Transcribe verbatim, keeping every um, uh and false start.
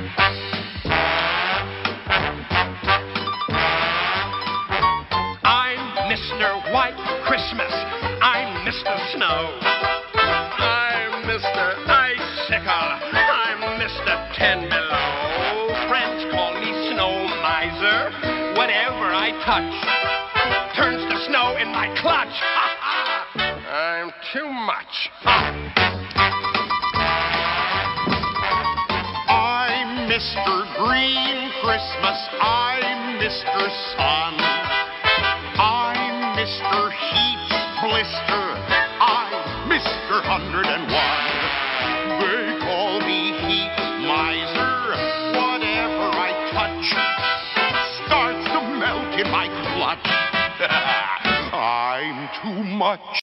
I'm Mister White Christmas. I'm Mister Snow. I'm Mister Icicle. I'm Mister Ten Below. Friends call me Snow Miser. Whatever I touch turns to snow in my clutch. I'm too much. I'm Mister Green Christmas. I'm Mister Sun. I'm Mister Heat Blister. I'm Mister Hundred and One. They call me Heat Miser. Whatever I touch starts to melt in my clutch. I'm too much.